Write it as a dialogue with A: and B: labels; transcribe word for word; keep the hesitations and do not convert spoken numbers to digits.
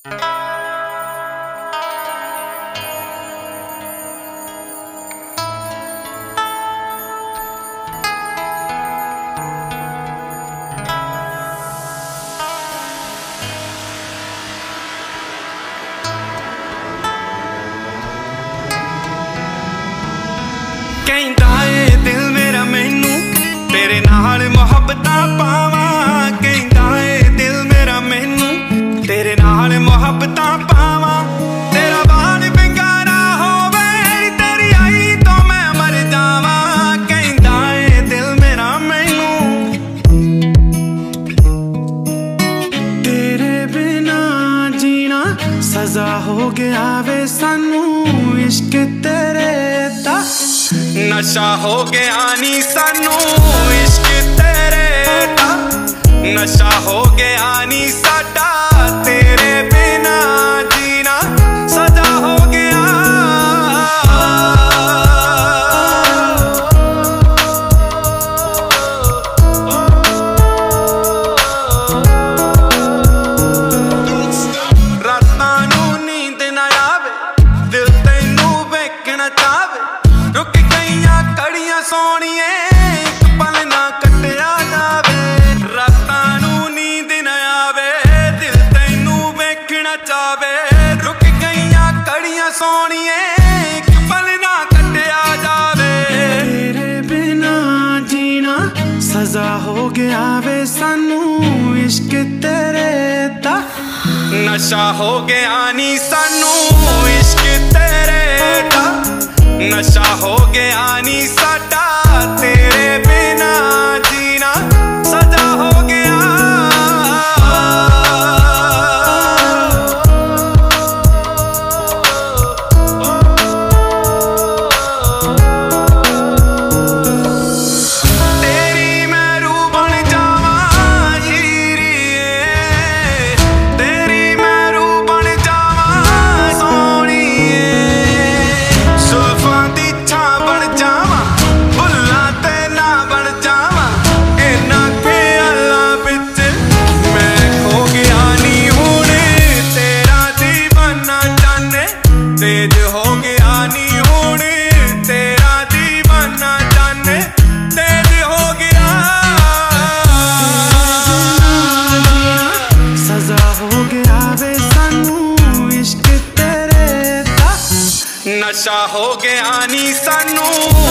A: कहंदा ए दिल मेरा मैनू तेरे नाल मुहब्बतां पावां। कहंदा ए दिल मेरा मैनू तेरे नाल मुहब्बतां पावां। तेरा बाल बिंगारा होवे तेरी आई तो मैं मर जावां। कहंदा ए दिल मेरा मैनू तेरे बिना जीना सजा हो गया वे सानू। इश्क तेरे दा नशा हो गया नी सानू। इश्क तेरे दा नशा हो गया नी साडा। तेरे बिना जीना सजा हो गया। रातां नूं नींद ना आवे दिल तैनू वेखना चावे। रुक गईयां कड़ियां सोहणिए एक पल ना कटिया जावे। रातां नूं नींद ना आवे दिल तैनू वेखना चावे। रुक गईयां कड़ियां सोहणिए एक पल ना कटिया जावे। तेरे बिना जीना सजा हो गया वे सानू। इश्क तेरे दा नशा हो गया नी सानू। इश्क तेरे दा नशा हो गया नी साडा। तेरे बिना जीना सजा हो गया। तेरी मैं रूह बन जावां हीरिए। तेरी मैं रूह बन जावां सोहणिए। जुल्फां दी छां बन जावां फुल्लां ते ना बन जावां। इन्हां ख्यालां विच मैं खो गया नी हुण। तेरा दीवाना जाने तेज हो गया नी हुण। तेरा दीवाना जाने तेज हो गया। सजा हो गया वे सानू। इश्क तेरे दा नशा हो गया नी सानू।